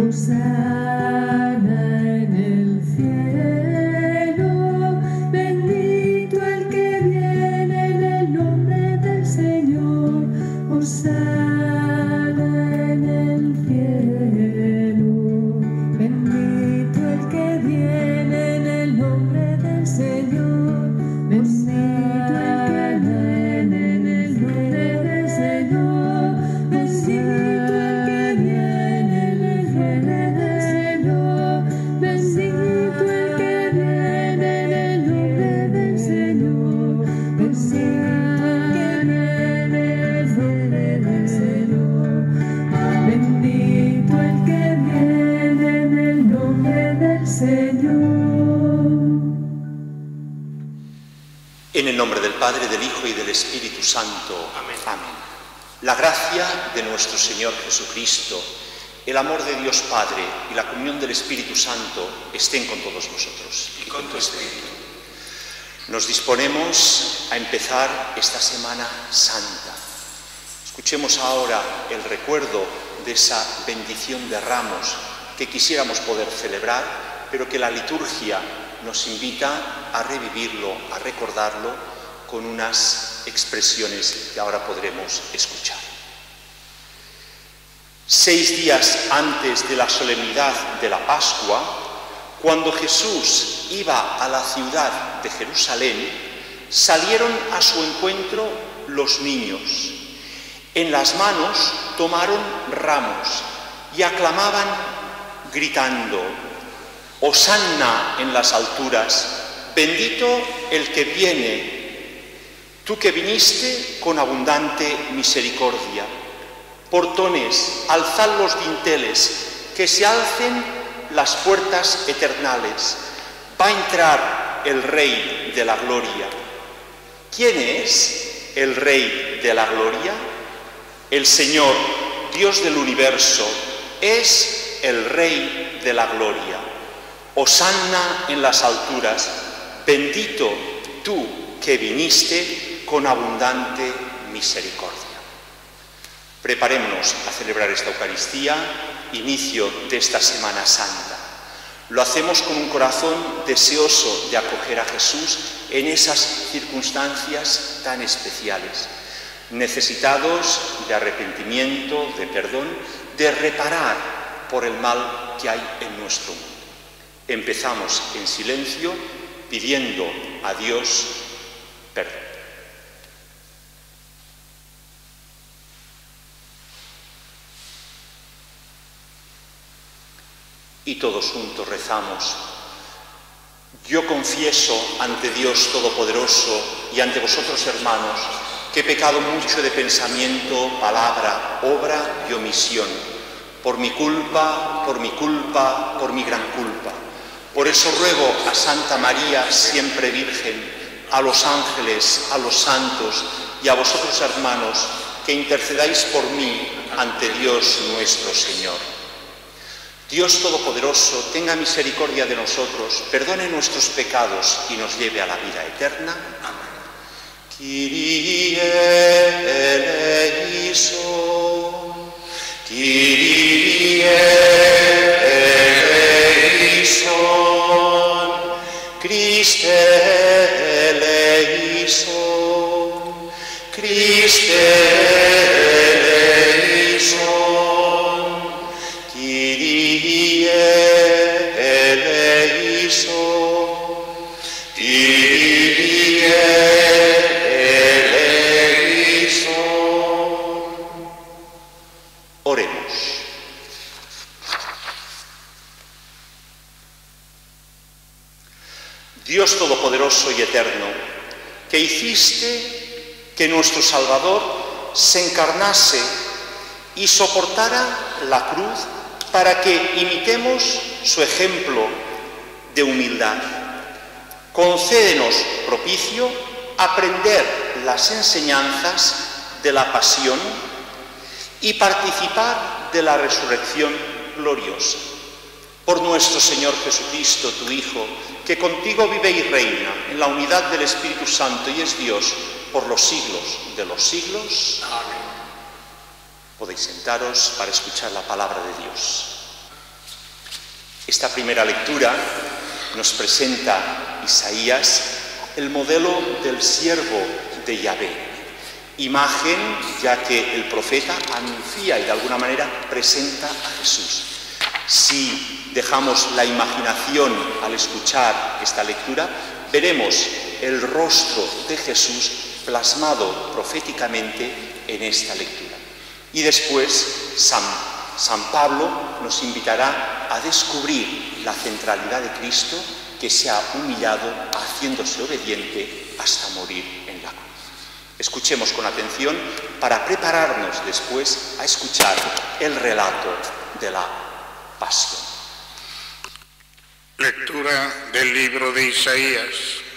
En el nombre del Padre, del Hijo y del Espíritu Santo. Amén. Amén. La gracia de nuestro Señor Jesucristo, el amor de Dios Padre y la comunión del Espíritu Santo estén con todos vosotros. Y con tu espíritu. Nos disponemos a empezar esta Semana Santa. Escuchemos ahora el recuerdo de esa bendición de ramos que quisiéramos poder celebrar, pero que la liturgia nos invita a revivirlo, a recordarlo con unas expresiones que ahora podremos escuchar. 6 días antes de la solemnidad de la Pascua, cuando Jesús iba a la ciudad de Jerusalén, salieron a su encuentro los niños. En las manos tomaron ramos y aclamaban gritando: Hosanna en las alturas, bendito el que viene, tú que viniste con abundante misericordia. Portones, alzad los dinteles, que se alcen las puertas eternales. Va a entrar el Rey de la Gloria. ¿Quién es el Rey de la Gloria? El Señor, Dios del universo, es el Rey de la Gloria. Hosanna en las alturas, bendito tú que viniste con abundante misericordia. Preparémonos a celebrar esta Eucaristía, inicio de esta Semana Santa. Lo hacemos con un corazón deseoso de acoger a Jesús en esas circunstancias tan especiales, necesitados de arrepentimiento, de perdón, de reparar por el mal que hay en nuestro mundo. Empezamos en silencio pidiendo a Dios perdón. Y todos juntos rezamos: yo confieso ante Dios Todopoderoso y ante vosotros, hermanos, que he pecado mucho de pensamiento, palabra, obra y omisión, por mi culpa, por mi gran culpa. Por eso ruego a Santa María, siempre Virgen, a los ángeles, a los santos y a vosotros, hermanos, que intercedáis por mí ante Dios nuestro Señor. Dios Todopoderoso, tenga misericordia de nosotros, perdone nuestros pecados y nos lleve a la vida eterna. Amén. Kyrie eleison, Kyrie eleison, Christe eleison, Christe eleison, Kyrie eleison, Kyrie eleison. Oremos. Dios Todopoderoso y Eterno, que hiciste que nuestro Salvador se encarnase y soportara la cruz para que imitemos su ejemplo de humildad. Concédenos propicio aprender las enseñanzas de la pasión y participar de la resurrección gloriosa. Por nuestro Señor Jesucristo, tu Hijo, que contigo vive y reina en la unidad del Espíritu Santo y es Dios por los siglos de los siglos. Amén. Podéis sentaros para escuchar la palabra de Dios. Esta primera lectura nos presenta Isaías, el modelo del siervo de Yahvé, imagen ya que el profeta anuncia y de alguna manera presenta a Jesús. Si dejamos la imaginación al escuchar esta lectura, veremos el rostro de Jesús plasmado proféticamente en esta lectura. Y después San Pablo nos invitará a descubrir la centralidad de Cristo, que se ha humillado haciéndose obediente hasta morir en la cruz. Escuchemos con atención para prepararnos después a escuchar el relato de la pasión. Lectura del libro de Isaías.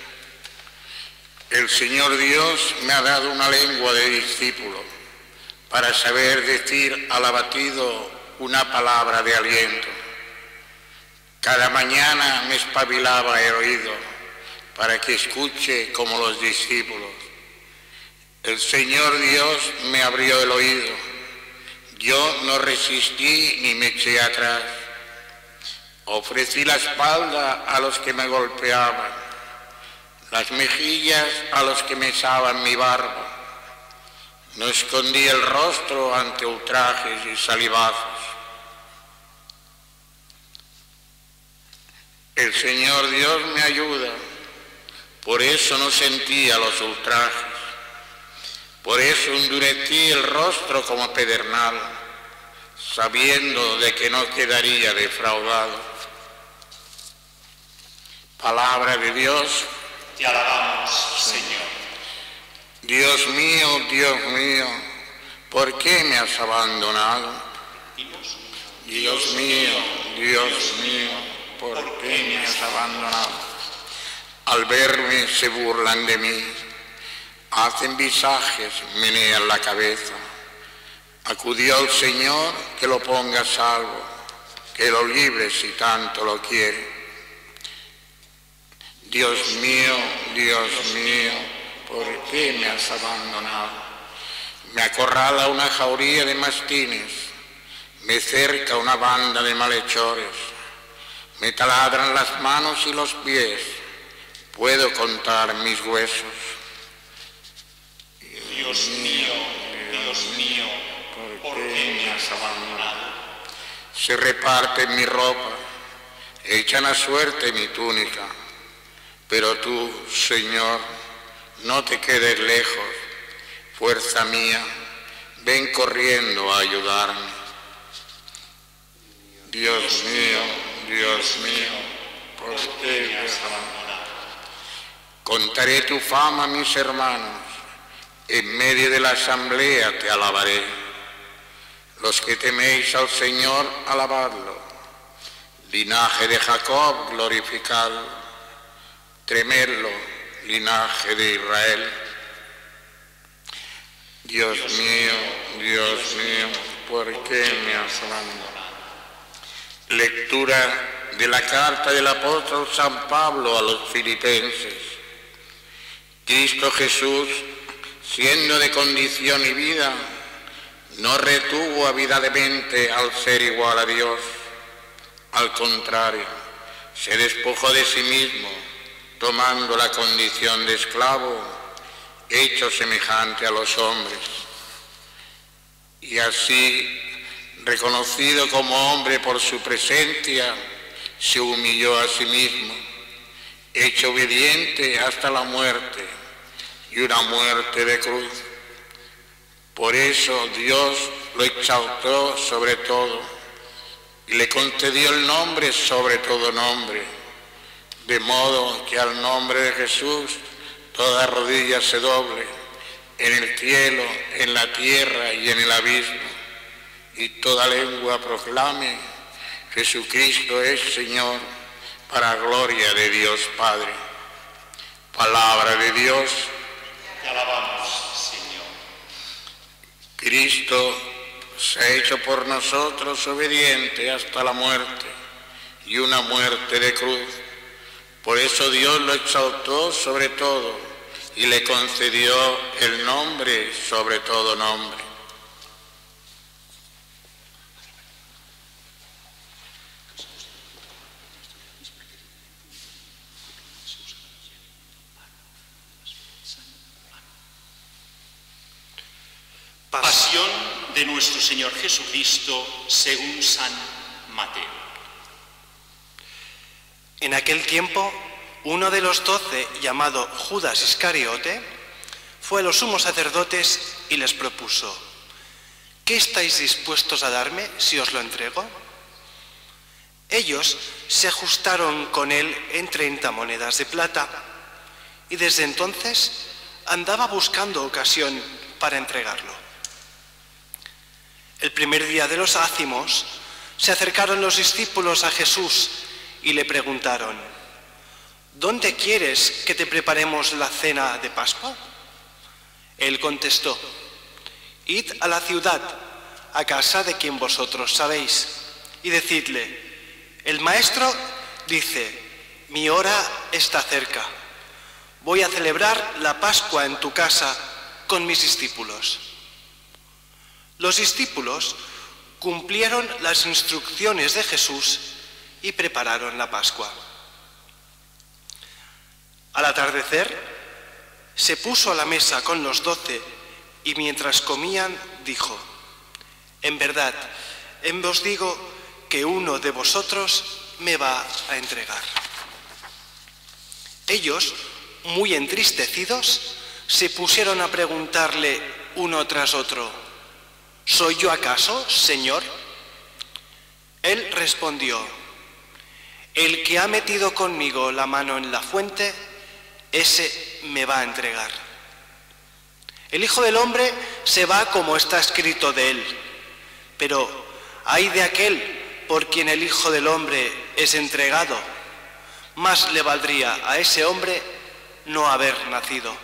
El Señor Dios me ha dado una lengua de discípulo para saber decir al abatido una palabra de aliento. Cada mañana me espabilaba el oído para que escuche como los discípulos. El Señor Dios me abrió el oído. Yo no resistí ni me eché atrás. Ofrecí la espalda a los que me golpeaban, las mejillas a los que mesaban mi barba. No escondí el rostro ante ultrajes y salivazos. El Señor Dios me ayuda, por eso no sentía los ultrajes, por eso endurecí el rostro como pedernal, sabiendo de que no quedaría defraudado. Palabra de Dios. Te alabamos, Señor. Dios mío, ¿por qué me has abandonado? Dios mío, ¿por qué me has abandonado? Al verme se burlan de mí, hacen visajes, menean la cabeza. Acudió al Señor que lo ponga a salvo, que lo libre si tanto lo quiere. Dios mío, ¿por qué me has abandonado? Me acorrala una jauría de mastines, me cerca una banda de malhechores, me taladran las manos y los pies, puedo contar mis huesos. Dios mío, ¿por qué me has abandonado? Se reparten mi ropa, echan a suerte mi túnica, pero tú, Señor, no te quedes lejos, fuerza mía, ven corriendo a ayudarme. Dios mío, ¿por qué me has abandonado? Contaré tu fama a mis hermanos, en medio de la asamblea te alabaré. Los que teméis al Señor, alabadlo. Linaje de Jacob, glorificadlo. Tremedlo, linaje de Israel. Dios mío, ¿por qué me has abandonado? Lectura de la carta del apóstol San Pablo a los filipenses. Cristo Jesús, siendo de condición y vida, no retuvo avidamente al ser igual a Dios. Al contrario, se despojó de sí mismo, tomando la condición de esclavo, hecho semejante a los hombres. Y así, reconocido como hombre por su presencia, se humilló a sí mismo, hecho obediente hasta la muerte, y una muerte de cruz. Por eso Dios lo exaltó sobre todo, y le concedió el nombre sobre todo nombre, de modo que al nombre de Jesús toda rodilla se doble, en el cielo, en la tierra y en el abismo, y toda lengua proclame: Jesucristo es Señor, para gloria de Dios Padre. Palabra de Dios. Te alabamos, Señor. Cristo se ha hecho por nosotros obediente hasta la muerte, y una muerte de cruz. Por eso Dios lo exaltó sobre todo y le concedió el nombre sobre todo nombre. pasión de nuestro Señor Jesucristo según San Mateo. En aquel tiempo, uno de los 12, llamado Judas Iscariote, fue a los sumos sacerdotes y les propuso: ¿qué estáis dispuestos a darme si os lo entrego? Ellos se ajustaron con él en 30 monedas de plata, y desde entonces andaba buscando ocasión para entregarlo. El primer día de los ácimos se acercaron los discípulos a Jesús y le preguntaron: ¿dónde quieres que te preparemos la cena de Pascua? Él contestó: id a la ciudad, a casa de quien vosotros sabéis, y decidle: el Maestro dice, mi hora está cerca. Voy a celebrar la Pascua en tu casa con mis discípulos. Los discípulos cumplieron las instrucciones de Jesús y prepararon la Pascua. Al atardecer, se puso a la mesa con los 12 y mientras comían dijo: en verdad, os digo que uno de vosotros me va a entregar. Ellos, muy entristecidos, se pusieron a preguntarle uno tras otro: ¿soy yo acaso, Señor? Él respondió: el que ha metido conmigo la mano en la fuente, ese me va a entregar. El Hijo del Hombre se va como está escrito de él, pero ay de aquel por quien el Hijo del Hombre es entregado. Más le valdría a ese hombre no haber nacido.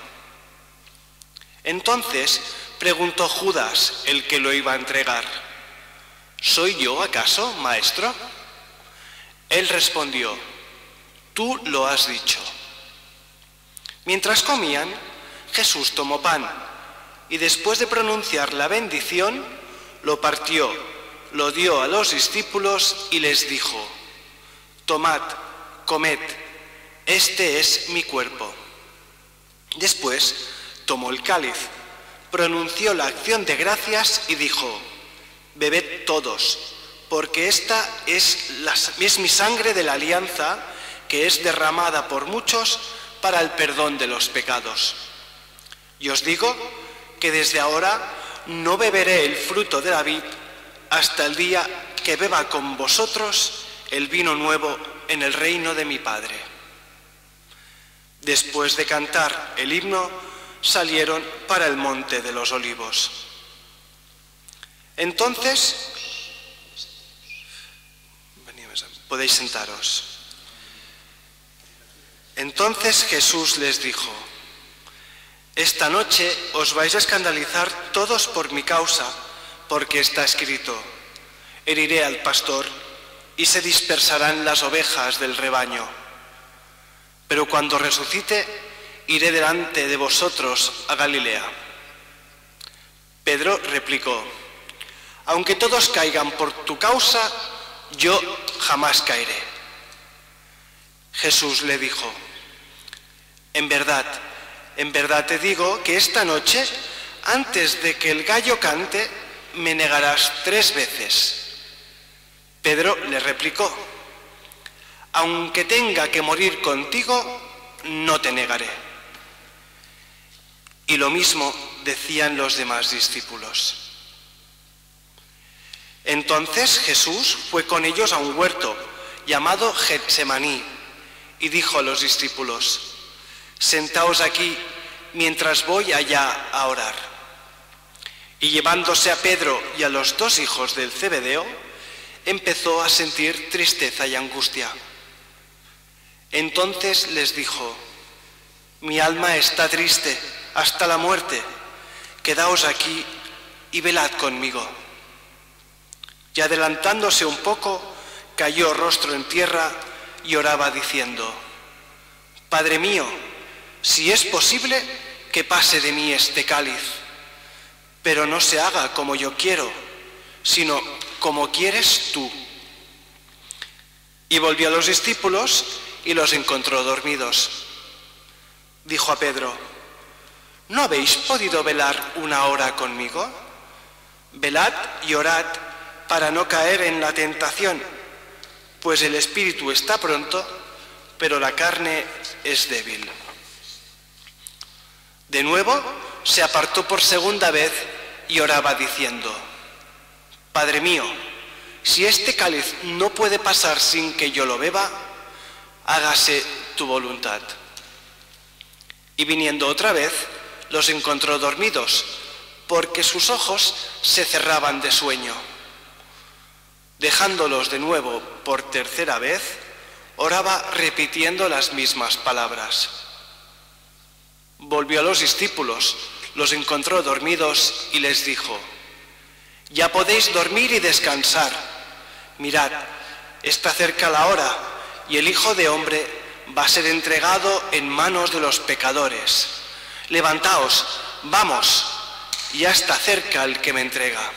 Entonces preguntó Judas, el que lo iba a entregar: ¿soy yo acaso, Maestro? Él respondió: tú lo has dicho. Mientras comían, Jesús tomó pan y después de pronunciar la bendición, lo partió, lo dio a los discípulos y les dijo: tomad, comed, este es mi cuerpo. Después tomó el cáliz, pronunció la acción de gracias y dijo: bebed todos, porque esta es mi sangre de la alianza, que es derramada por muchos para el perdón de los pecados. Y os digo que desde ahora no beberé el fruto de la vid hasta el día que beba con vosotros el vino nuevo en el reino de mi Padre. Después de cantar el himno, salieron para el monte de los Olivos. Entonces, podéis sentaros. Entonces Jesús les dijo: esta noche os vais a escandalizar todos por mi causa, porque está escrito: heriré al pastor y se dispersarán las ovejas del rebaño. Pero cuando resucite, iré delante de vosotros a Galilea. Pedro replicó: aunque todos caigan por tu causa, yo jamás caeré. Jesús le dijo: en verdad te digo que esta noche, antes de que el gallo cante, me negarás 3 veces. Pedro le replicó: aunque tenga que morir contigo, no te negaré. Y lo mismo decían los demás discípulos. Entonces Jesús fue con ellos a un huerto llamado Getsemaní y dijo a los discípulos: sentaos aquí mientras voy allá a orar. Y llevándose a Pedro y a los 2 hijos del Zebedeo, empezó a sentir tristeza y angustia. Entonces les dijo: mi alma está triste hasta la muerte, quedaos aquí y velad conmigo. Y adelantándose un poco, cayó rostro en tierra y oraba diciendo: Padre mío, si es posible, que pase de mí este cáliz, pero no se haga como yo quiero, sino como quieres tú. Y volvió a los discípulos y los encontró dormidos. Dijo a Pedro: ¿no habéis podido velar 1 hora conmigo? velad y orad para no caer en la tentación, pues el espíritu está pronto, pero la carne es débil. De nuevo se apartó por segunda vez y oraba diciendo: Padre mío, si este cáliz no puede pasar sin que yo lo beba, hágase tu voluntad. Y viniendo otra vez, los encontró dormidos, porque sus ojos se cerraban de sueño. Dejándolos de nuevo por tercera vez, oraba repitiendo las mismas palabras. Volvió a los discípulos, los encontró dormidos y les dijo: Ya podéis dormir y descansar. Mirad, está cerca la hora y el Hijo de Hombre va a ser entregado en manos de los pecadores. Levantaos, vamos, ya está cerca el que me entrega.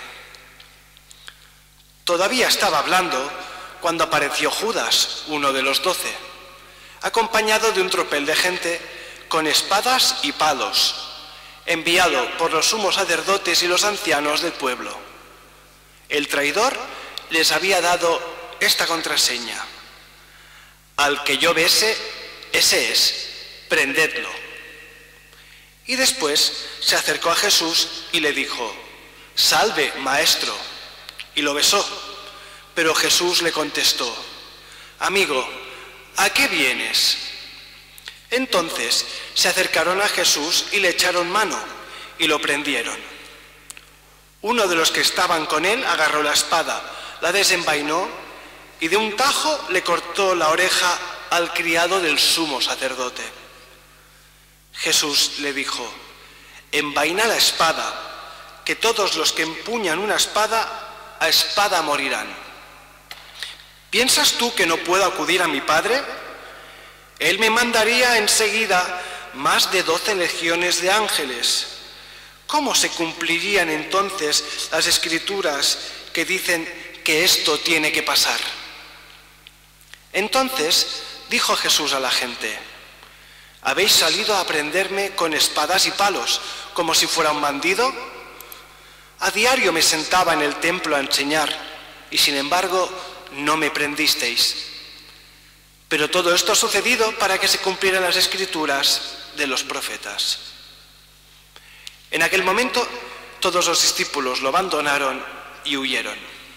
Todavía estaba hablando cuando apareció Judas, uno de los 12, acompañado de un tropel de gente con espadas y palos, enviado por los sumos sacerdotes y los ancianos del pueblo. El traidor les había dado esta contraseña: al que yo bese, ese es, prendedlo. Y después se acercó a Jesús y le dijo: Salve, maestro. Y lo besó. Pero Jesús le contestó: Amigo, ¿a qué vienes? Entonces se acercaron a Jesús y le echaron mano y lo prendieron. Uno de los que estaban con él agarró la espada, la desenvainó y de un tajo le cortó la oreja al criado del sumo sacerdote. Jesús le dijo: Envaina la espada, que todos los que empuñan una espada, a espada morirán. ¿Piensas tú que no puedo acudir a mi Padre? Él me mandaría enseguida más de 12 legiones de ángeles. ¿Cómo se cumplirían entonces las Escrituras que dicen que esto tiene que pasar? Entonces dijo Jesús a la gente: ¿Habéis salido a prenderme con espadas y palos, como si fuera un bandido? A diario me sentaba en el templo a enseñar, y sin embargo no me prendisteis. Pero todo esto ha sucedido para que se cumplieran las Escrituras de los profetas. En aquel momento todos los discípulos lo abandonaron y huyeron.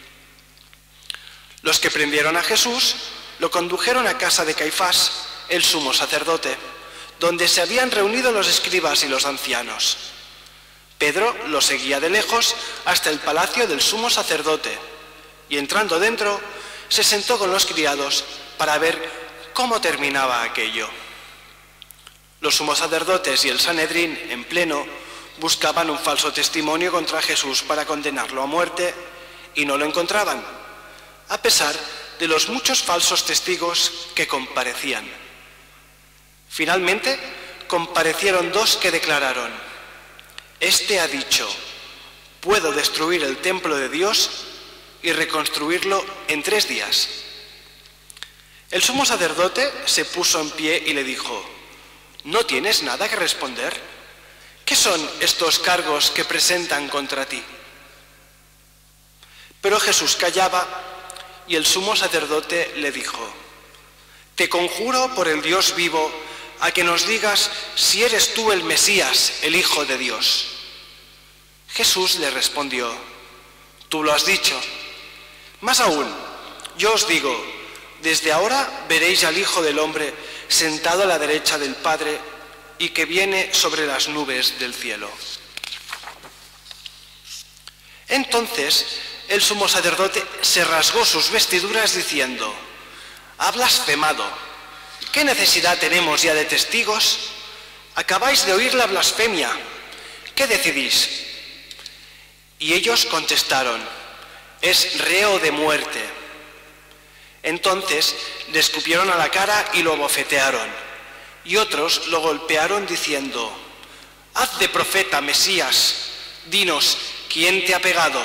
Los que prendieron a Jesús lo condujeron a casa de Caifás, el sumo sacerdote, donde se habían reunido los escribas y los ancianos. Pedro lo seguía de lejos hasta el palacio del sumo sacerdote y, entrando dentro, se sentó con los criados para ver cómo terminaba aquello. Los sumos sacerdotes y el Sanedrín, en pleno, buscaban un falso testimonio contra Jesús para condenarlo a muerte y no lo encontraban, a pesar de los muchos falsos testigos que comparecían. Finalmente, comparecieron 2 que declararon: Este ha dicho: puedo destruir el templo de Dios y reconstruirlo en 3 días. El sumo sacerdote se puso en pie y le dijo: ¿No tienes nada que responder? ¿Qué son estos cargos que presentan contra ti? Pero Jesús callaba y el sumo sacerdote le dijo: Te conjuro por el Dios vivo a que nos digas si eres tú el Mesías, el Hijo de Dios. Jesús le respondió: Tú lo has dicho. Más aún, yo os digo, desde ahora veréis al Hijo del Hombre sentado a la derecha del Padre y que viene sobre las nubes del cielo. Entonces el sumo sacerdote se rasgó sus vestiduras diciendo: Ha blasfemado. ¿Qué necesidad tenemos ya de testigos? Acabáis de oír la blasfemia. ¿Qué decidís? Y ellos contestaron: Es reo de muerte. Entonces le escupieron a la cara y lo abofetearon. Y otros lo golpearon diciendo: Haz de profeta, Mesías, dinos, ¿quién te ha pegado?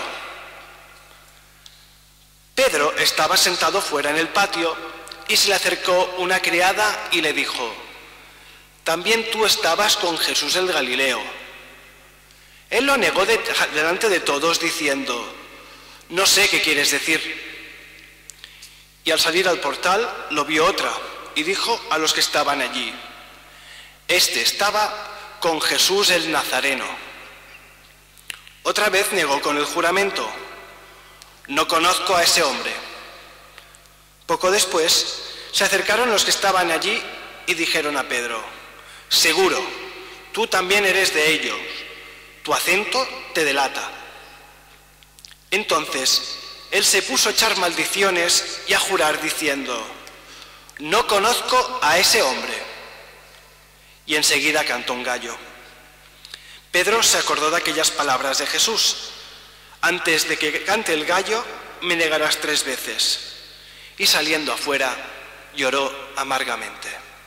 Pedro estaba sentado fuera en el patio y se le acercó una criada y le dijo: También tú estabas con Jesús el Galileo. Él lo negó delante de todos, diciendo: no sé qué quieres decir. Y al salir al portal lo vio otra, y dijo a los que estaban allí: este estaba con Jesús el Nazareno. Otra vez negó con el juramento: no conozco a ese hombre. Poco después se acercaron los que estaban allí y dijeron a Pedro: seguro, tú también eres de ellos, tu acento te delata. Entonces él se puso a echar maldiciones y a jurar diciendo: no conozco a ese hombre. Y enseguida cantó un gallo. Pedro se acordó de aquellas palabras de Jesús: antes de que cante el gallo, me negarás 3 veces. Y saliendo afuera, lloró amargamente.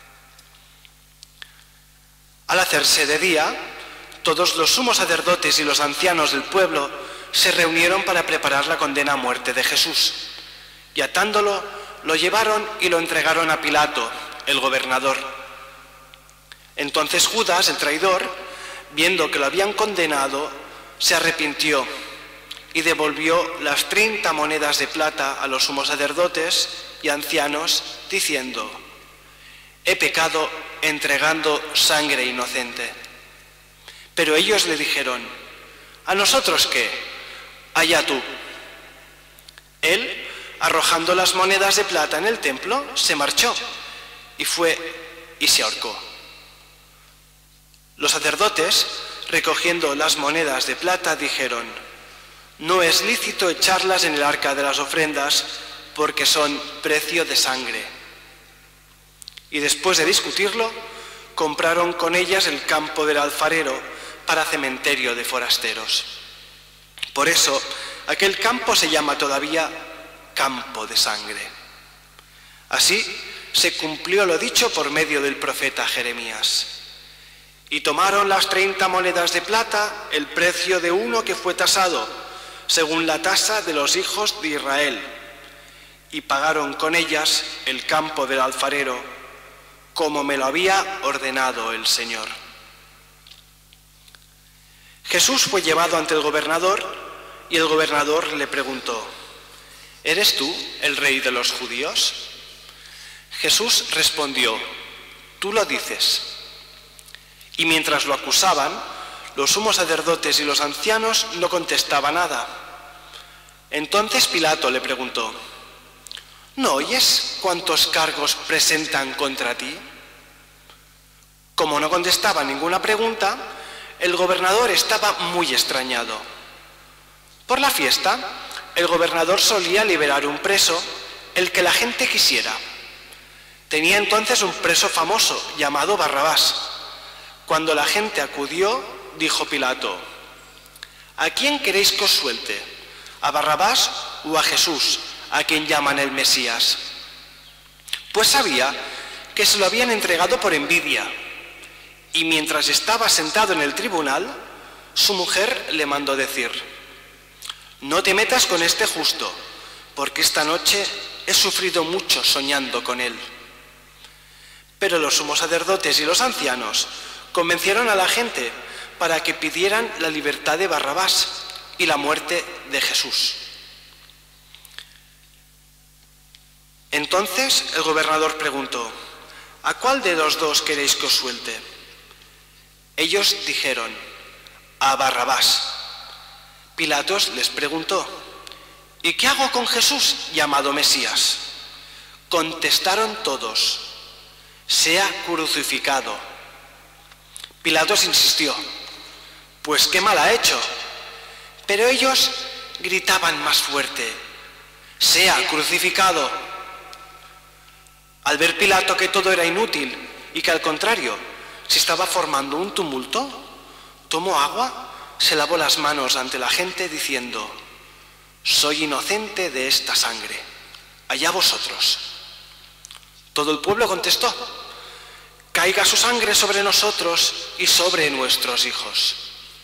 Al hacerse de día, todos los sumos sacerdotes y los ancianos del pueblo se reunieron para preparar la condena a muerte de Jesús. Y atándolo, lo llevaron y lo entregaron a Pilato, el gobernador. Entonces Judas, el traidor, viendo que lo habían condenado, se arrepintió y devolvió las 30 monedas de plata a los sumos sacerdotes y ancianos, diciendo: he pecado entregando sangre inocente. Pero ellos le dijeron: ¿a nosotros qué? Allá tú. Él, arrojando las monedas de plata en el templo, se marchó y fue y se ahorcó. Los sacerdotes, recogiendo las monedas de plata, dijeron: no es lícito echarlas en el arca de las ofrendas, porque son precio de sangre. Y después de discutirlo, compraron con ellas el campo del alfarero para cementerio de forasteros. Por eso, aquel campo se llama todavía Campo de Sangre. Así se cumplió lo dicho por medio del profeta Jeremías. Y tomaron las 30 monedas de plata, el precio de uno que fue tasado, según la tasa de los hijos de Israel, y pagaron con ellas el campo del alfarero, como me lo había ordenado el Señor. Jesús fue llevado ante el gobernador, y el gobernador le preguntó: ¿eres tú el rey de los judíos? Jesús respondió: tú lo dices. Y mientras lo acusaban, los sumos sacerdotes y los ancianos no contestaban nada. Entonces Pilato le preguntó: ¿no oyes cuántos cargos presentan contra ti? Como no contestaba ninguna pregunta, el gobernador estaba muy extrañado. Por la fiesta, el gobernador solía liberar un preso, el que la gente quisiera. Tenía entonces un preso famoso llamado Barrabás. Cuando la gente acudió, dijo Pilato: ¿a quién queréis que os suelte? ¿A Barrabás o a Jesús, a quien llaman el Mesías? Pues sabía que se lo habían entregado por envidia. Y mientras estaba sentado en el tribunal, su mujer le mandó decir: no te metas con este justo, porque esta noche he sufrido mucho soñando con él. Pero los sumos sacerdotes y los ancianos convencieron a la gente para que pidieran la libertad de Barrabás y la muerte de Jesús. Entonces el gobernador preguntó: ¿a cuál de los dos queréis que os suelte? Ellos dijeron: a Barrabás. Pilatos les preguntó: ¿y qué hago con Jesús llamado Mesías? Contestaron todos: sea crucificado. Pilatos insistió: pues qué mal ha hecho. Pero ellos gritaban más fuerte: sea crucificado. Al ver Pilato que todo era inútil y que al contrario se estaba formando un tumulto, tomó agua, se lavó las manos ante la gente diciendo: soy inocente de esta sangre, allá vosotros. Todo el pueblo contestó: caiga su sangre sobre nosotros y sobre nuestros hijos.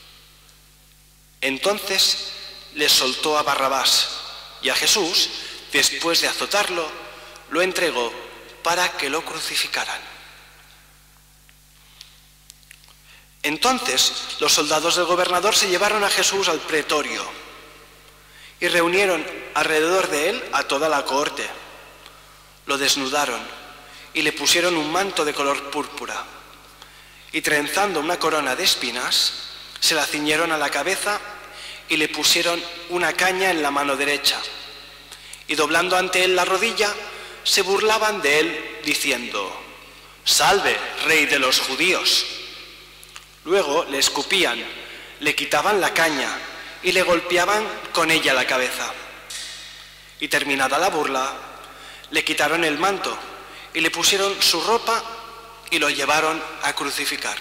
Entonces les soltó a Barrabás, y a Jesús, después de azotarlo, lo entregó para que lo crucificaran. Entonces los soldados del gobernador se llevaron a Jesús al pretorio y reunieron alrededor de él a toda la cohorte. Lo desnudaron y le pusieron un manto de color púrpura y trenzando una corona de espinas, se la ciñeron a la cabeza y le pusieron una caña en la mano derecha. Y doblando ante él la rodilla, se burlaban de él, diciendo: «Salve, Rey de los judíos». Luego le escupían, le quitaban la caña y le golpeaban con ella la cabeza. Y terminada la burla, le quitaron el manto y le pusieron su ropa y lo llevaron a crucificar.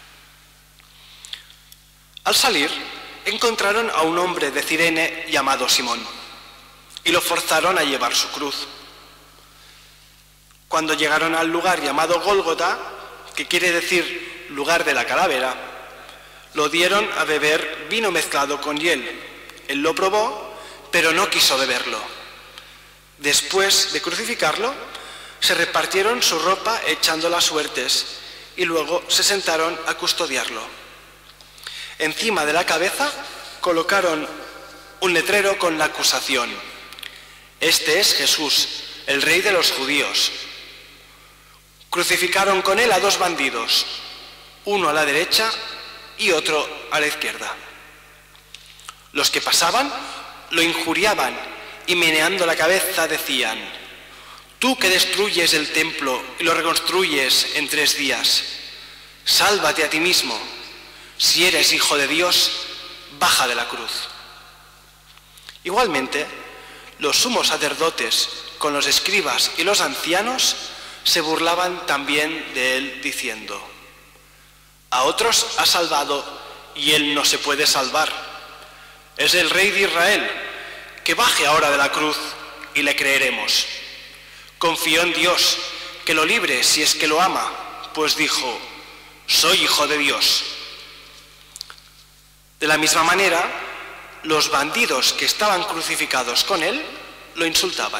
Al salir, encontraron a un hombre de Cirene llamado Simón y lo forzaron a llevar su cruz. Cuando llegaron al lugar llamado Gólgota, que quiere decir lugar de la calavera, lo dieron a beber vino mezclado con hiel. Él lo probó, pero no quiso beberlo. Después de crucificarlo, se repartieron su ropa echándola a suertes y luego se sentaron a custodiarlo. Encima de la cabeza colocaron un letrero con la acusación: «Este es Jesús, el Rey de los judíos». Crucificaron con él a dos bandidos, uno a la derecha y otro a la izquierda. Los que pasaban lo injuriaban y meneando la cabeza decían: «Tú que destruyes el templo y lo reconstruyes en 3 días, sálvate a ti mismo. Si eres hijo de Dios, baja de la cruz». Igualmente, los sumos sacerdotes, con los escribas y los ancianos, se burlaban también de él, diciendo: «A otros ha salvado y él no se puede salvar. Es el Rey de Israel, que baje ahora de la cruz y le creeremos. Confió en Dios, que lo libre si es que lo ama, pues dijo: soy hijo de Dios». De la misma manera, los bandidos que estaban crucificados con él lo insultaban.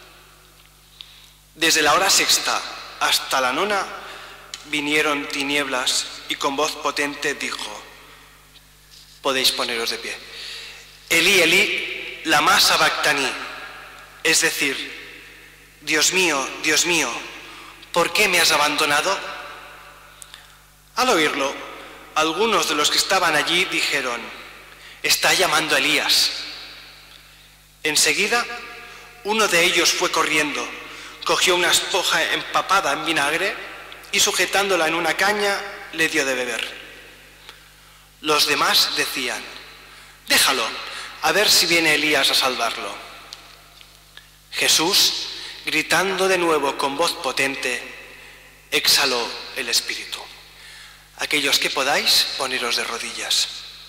Desde la hora 6ª hasta la 9ª vinieron tinieblas y con voz potente dijo: podéis poneros de pie: «Elí, Elí, lama sabactani», es decir: Dios mío, ¿por qué me has abandonado? Al oírlo, algunos de los que estaban allí dijeron: «Está llamando a Elías». Enseguida, uno de ellos fue corriendo, cogió una esponja empapada en vinagre y sujetándola en una caña le dio de beber. Los demás decían: «Déjalo, a ver si viene Elías a salvarlo». Jesús, gritando de nuevo con voz potente, exhaló el espíritu. Aquellos que podáis, poneros de rodillas.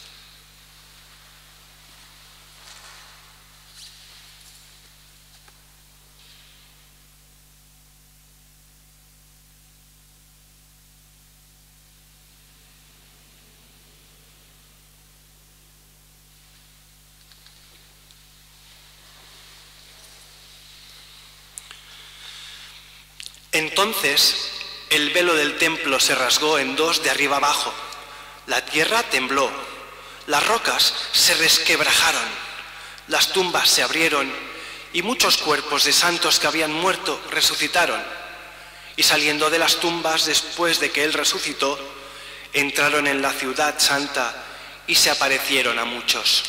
Entonces el velo del templo se rasgó en 2 de arriba abajo, la tierra tembló, las rocas se resquebrajaron, las tumbas se abrieron y muchos cuerpos de santos que habían muerto resucitaron, y saliendo de las tumbas después de que él resucitó, entraron en la ciudad santa y se aparecieron a muchos.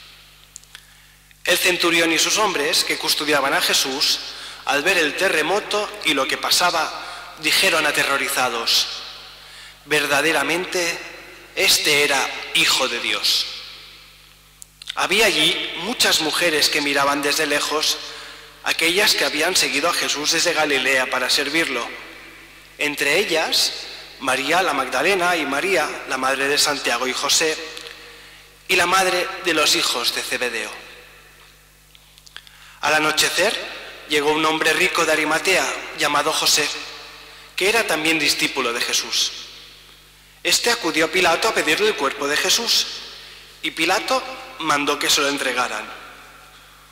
El centurión y sus hombres que custodiaban a Jesús, al ver el terremoto y lo que pasaba, dijeron aterrorizados: verdaderamente este era Hijo de Dios. Había allí muchas mujeres que miraban desde lejos, aquellas que habían seguido a Jesús desde Galilea para servirlo. Entre ellas, María la Magdalena y María, la madre de Santiago y José, y la madre de los hijos de Zebedeo. Al anochecer, llegó un hombre rico de Arimatea, llamado José, que era también discípulo de Jesús. Este acudió a Pilato a pedirle el cuerpo de Jesús, y Pilato mandó que se lo entregaran.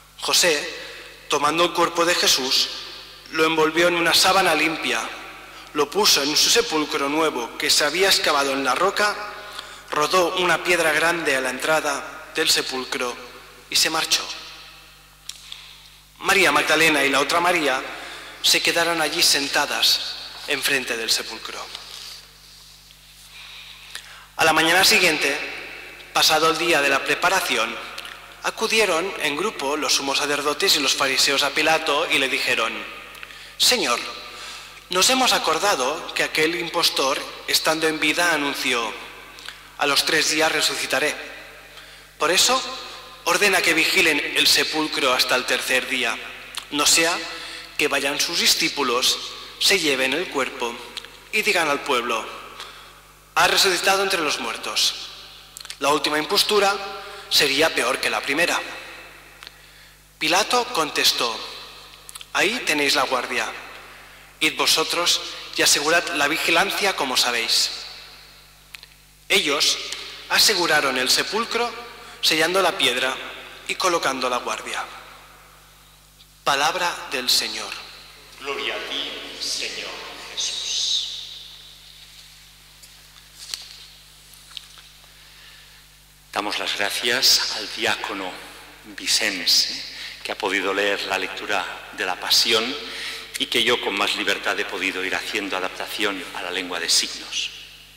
José, tomando el cuerpo de Jesús, lo envolvió en una sábana limpia, lo puso en su sepulcro nuevo que se había excavado en la roca, rodó una piedra grande a la entrada del sepulcro y se marchó. María Magdalena y la otra María se quedaron allí sentadas enfrente del sepulcro. A la mañana siguiente, pasado el día de la preparación, acudieron en grupo los sumos sacerdotes y los fariseos a Pilato y le dijeron: «Señor, nos hemos acordado que aquel impostor, estando en vida, anunció: a los 3 días resucitaré. Por eso, ordena que vigilen el sepulcro hasta el 3er día, no sea que vayan sus discípulos, se lleven el cuerpo y digan al pueblo: ha resucitado entre los muertos. La última impostura sería peor que la primera». Pilato contestó: «Ahí tenéis la guardia. Id vosotros y asegurad la vigilancia como sabéis». Ellos aseguraron el sepulcro, sellando la piedra y colocando la guardia. Palabra del Señor. Gloria a ti, Señor Jesús. Damos las gracias al diácono Vicens, que ha podido leer la lectura de la Pasión y que yo con más libertad he podido ir haciendo adaptación a la lengua de signos.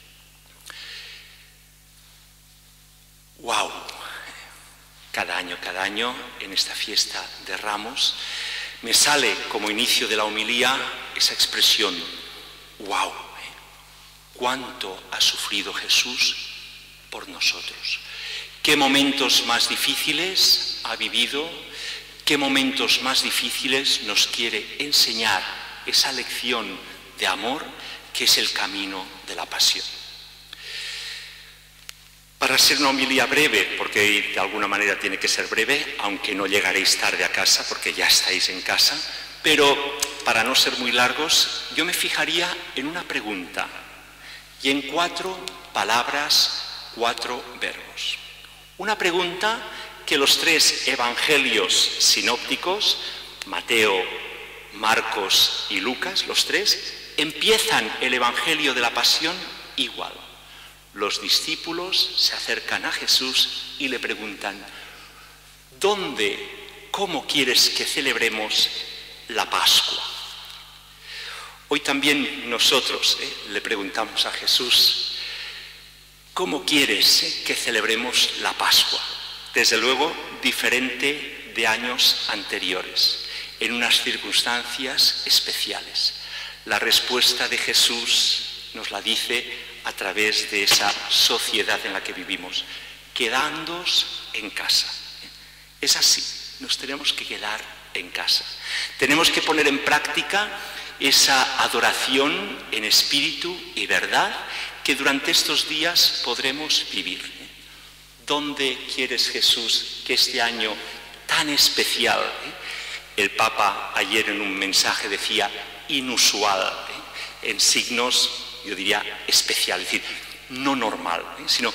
¡Wow! Cada año, en esta fiesta de Ramos, me sale como inicio de la homilía esa expresión: ¡wow! ¿Cuánto ha sufrido Jesús por nosotros? ¿Qué momentos más difíciles ha vivido? ¿Qué momentos más difíciles nos quiere enseñar esa lección de amor que es el camino de la pasión? Para ser una homilía breve, porque de alguna manera tiene que ser breve, aunque no llegaréis tarde a casa porque ya estáis en casa, pero para no ser muy largos, yo me fijaría en una pregunta y en 4 palabras, 4 verbos. Una pregunta que los 3 evangelios sinópticos, Mateo, Marcos y Lucas, los 3, empiezan el evangelio de la pasión igual. Los discípulos se acercan a Jesús y le preguntan: ¿dónde, cómo quieres que celebremos la Pascua? Hoy también nosotros le preguntamos a Jesús: ¿cómo quieres que celebremos la Pascua? Desde luego, diferente de años anteriores, en unas circunstancias especiales. La respuesta de Jesús nos la dice a través de esa sociedad en la que vivimos: quedándoos en casa. Es así, nos tenemos que quedar en casa. Tenemos que poner en práctica esa adoración en espíritu y verdad que durante estos días podremos vivir. ¿Dónde quieres, Jesús, que este año tan especial, el Papa ayer en un mensaje decía inusual, en signos, yo diría, especial, es decir, no normal, sino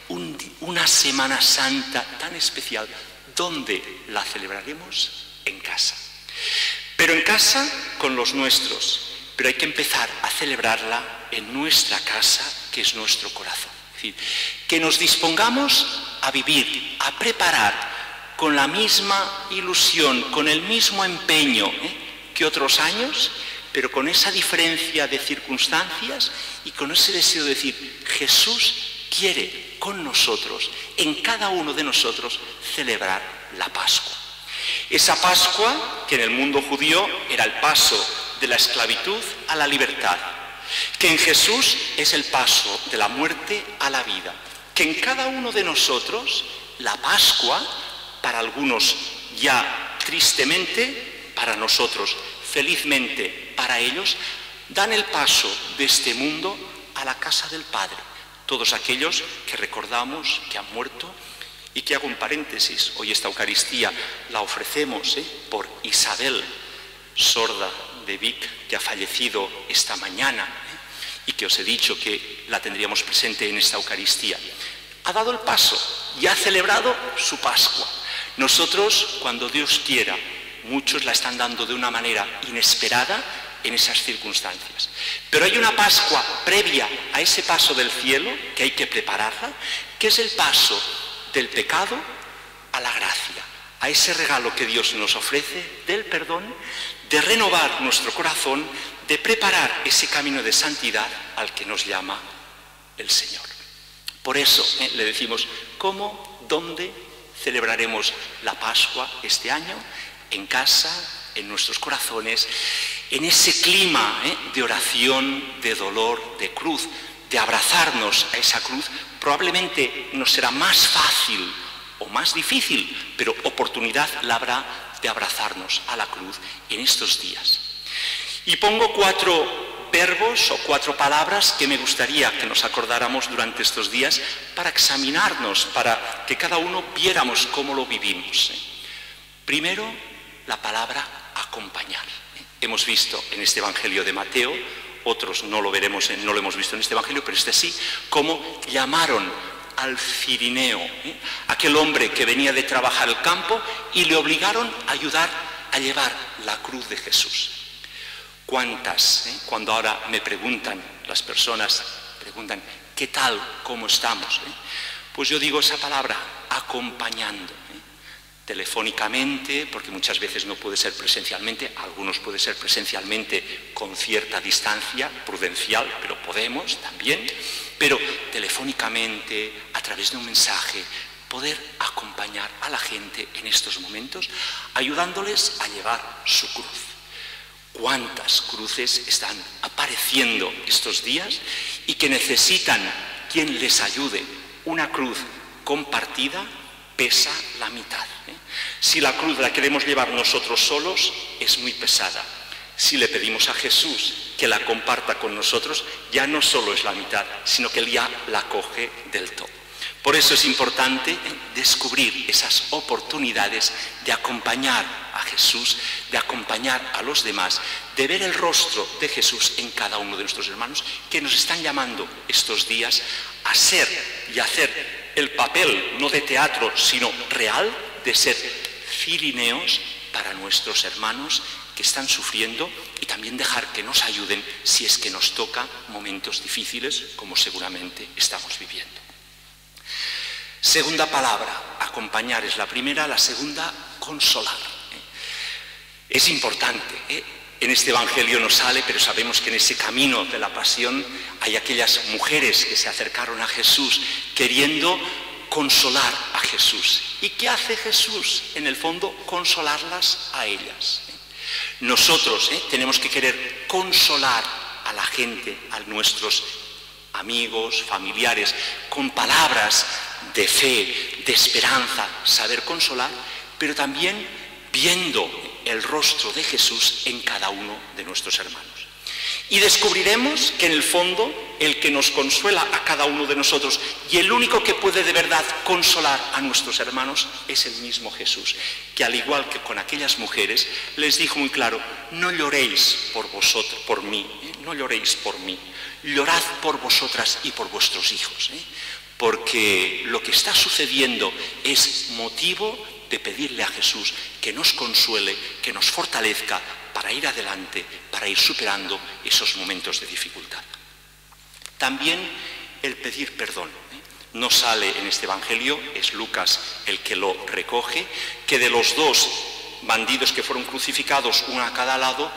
una Semana Santa tan especial, ¿dónde la celebraremos? En casa. Pero en casa con los nuestros, pero hay que empezar a celebrarla en nuestra casa, que es nuestro corazón. Es decir, que nos dispongamos a vivir, a preparar con la misma ilusión, con el mismo empeño que otros años, pero con esa diferencia de circunstancias y con ese deseo de decir: Jesús quiere con nosotros, en cada uno de nosotros, celebrar la Pascua. Esa Pascua que en el mundo judío era el paso de la esclavitud a la libertad, que en Jesús es el paso de la muerte a la vida, que en cada uno de nosotros la Pascua, para algunos ya tristemente, para nosotros felizmente para ellos, dan el paso de este mundo a la casa del Padre. Todos aquellos que recordamos que han muerto y que, hago un paréntesis, hoy esta Eucaristía la ofrecemos por Isabel, sorda de Vic, que ha fallecido esta mañana y que os he dicho que la tendríamos presente en esta Eucaristía. Ha dado el paso y ha celebrado su Pascua. Nosotros, cuando Dios quiera, muchos la están dando de una manera inesperada, en esas circunstancias. Pero hay una Pascua previa a ese paso del cielo, que hay que prepararla, que es el paso del pecado a la gracia, a ese regalo que Dios nos ofrece del perdón, de renovar nuestro corazón, de preparar ese camino de santidad al que nos llama el Señor. Por eso le decimos, ¿cómo, dónde celebraremos la Pascua este año? En casa, en nuestros corazones, en ese clima de oración, de dolor, de cruz, de abrazarnos a esa cruz. Probablemente nos será más fácil o más difícil, pero oportunidad la habrá de abrazarnos a la cruz en estos días. Y pongo 4 verbos o 4 palabras que me gustaría que nos acordáramos durante estos días para examinarnos, para que cada uno viéramos cómo lo vivimos. Primero, la palabra acompañar. Hemos visto en este Evangelio de Mateo, otros no lo veremos, no lo hemos visto en este Evangelio, pero este sí, cómo llamaron al cirineo, aquel hombre que venía de trabajar el campo, y le obligaron a ayudar a llevar la cruz de Jesús. ¿Cuántas? Cuando ahora me preguntan, las personas preguntan, ¿qué tal? ¿Cómo estamos? Pues yo digo esa palabra, acompañando. Telefónicamente, porque muchas veces no puede ser presencialmente, algunos puede ser presencialmente con cierta distancia prudencial, pero podemos también, pero telefónicamente, a través de un mensaje, poder acompañar a la gente en estos momentos, ayudándoles a llevar su cruz. ¿Cuántas cruces están apareciendo estos días y que necesitan quien les ayude? Una cruz compartida pesa la mitad. Si la cruz la queremos llevar nosotros solos, es muy pesada. Si le pedimos a Jesús que la comparta con nosotros, ya no solo es la mitad, sino que Él ya la coge del todo. Por eso es importante descubrir esas oportunidades de acompañar a Jesús, de acompañar a los demás, de ver el rostro de Jesús en cada uno de nuestros hermanos que nos están llamando estos días a ser y hacer el papel, no de teatro, sino real, de ser cirineos para nuestros hermanos que están sufriendo, y también dejar que nos ayuden si es que nos toca momentos difíciles, como seguramente estamos viviendo. Segunda palabra, acompañar es la primera, la segunda, consolar. Es importante, en este Evangelio no sale, pero sabemos que en ese camino de la pasión hay aquellas mujeres que se acercaron a Jesús queriendo consolar a Jesús. ¿Y qué hace Jesús? En el fondo, consolarlas a ellas. Nosotros tenemos que querer consolar a la gente, a nuestros amigos, familiares, con palabras de fe, de esperanza, saber consolar, pero también viendo el rostro de Jesús en cada uno de nuestros hermanos. Y descubriremos que en el fondo el que nos consuela a cada uno de nosotros y el único que puede de verdad consolar a nuestros hermanos es el mismo Jesús, que al igual que con aquellas mujeres les dijo muy claro: no lloréis por vosotros, por mí, no lloréis por mí, llorad por vosotras y por vuestros hijos, porque lo que está sucediendo es motivo de pedirle a Jesús que nos consuele, que nos fortalezca para ir adelante, para ir superando esos momentos de dificultad. También el pedir perdón. No sale en este Evangelio, es Lucas el que lo recoge, que de los 2 bandidos que fueron crucificados, uno a cada lado,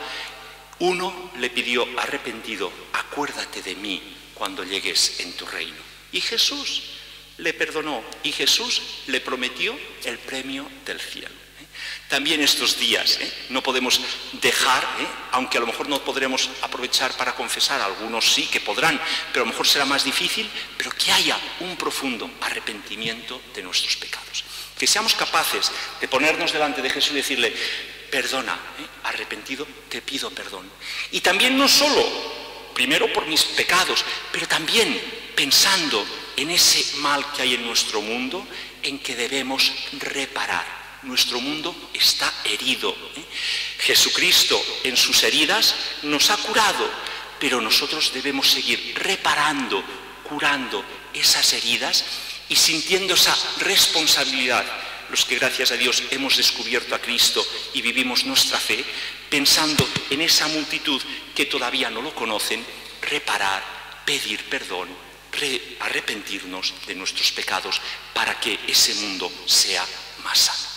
uno le pidió arrepentido: acuérdate de mí cuando llegues en tu reino. Y Jesús le perdonó, y Jesús le prometió el premio del cielo. También estos días no podemos dejar, aunque a lo mejor no podremos aprovechar para confesar, algunos sí que podrán, pero a lo mejor será más difícil, pero que haya un profundo arrepentimiento de nuestros pecados. Que seamos capaces de ponernos delante de Jesús y decirle: perdona, arrepentido, te pido perdón. Y también no solo, primero por mis pecados, pero también pensando en ese mal que hay en nuestro mundo, en que debemos reparar. Nuestro mundo está herido. Jesucristo en sus heridas nos ha curado, pero nosotros debemos seguir reparando, curando esas heridas y sintiendo esa responsabilidad. Los que gracias a Dios hemos descubierto a Cristo y vivimos nuestra fe, pensando en esa multitud que todavía no lo conocen, reparar, pedir perdón, arrepentirnos de nuestros pecados para que ese mundo sea más santo.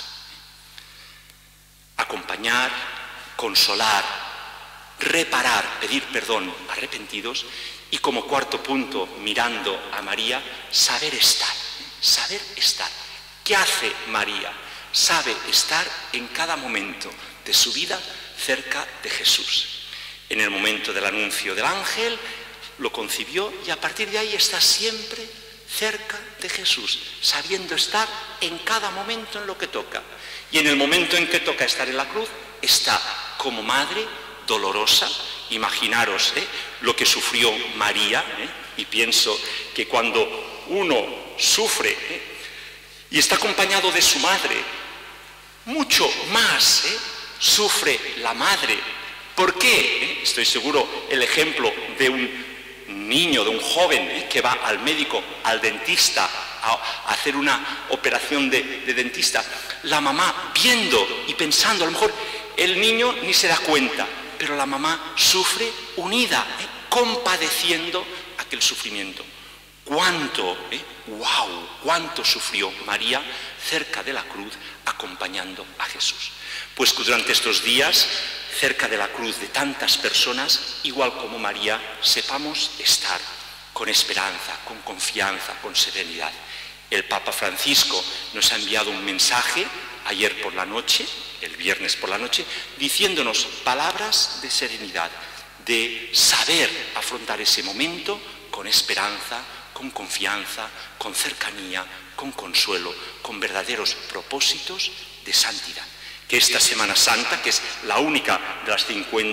Acompañar, consolar, reparar, pedir perdón, arrepentidos, y como cuarto punto, mirando a María, saber estar, saber estar. ¿Qué hace María? Sabe estar en cada momento de su vida cerca de Jesús. En el momento del anuncio del ángel, lo concibió y a partir de ahí está siempre cerca de Jesús, sabiendo estar en cada momento en lo que toca. Y en el momento en que toca estar en la cruz, está como madre dolorosa. Imaginaros lo que sufrió María, y pienso que cuando uno sufre y está acompañado de su madre, mucho más sufre la madre. ¿Por qué? Estoy seguro el ejemplo de un niño, de un joven que va al médico, al dentista, a hacer una operación de dentista. La mamá viendo y pensando, a lo mejor el niño ni se da cuenta, pero la mamá sufre unida, compadeciendo aquel sufrimiento. ¿Cuánto, cuánto sufrió María cerca de la cruz acompañando a Jesús? Pues que durante estos días, cerca de la cruz de tantas personas, igual como María, sepamos estar con esperanza, con confianza, con serenidad. El Papa Francisco nos ha enviado un mensaje ayer por la noche, el viernes por la noche, diciéndonos palabras de serenidad, de saber afrontar ese momento con esperanza, con confianza, con cercanía, con consuelo, con verdaderos propósitos de santidad. Que esta Semana Santa, que es la única de las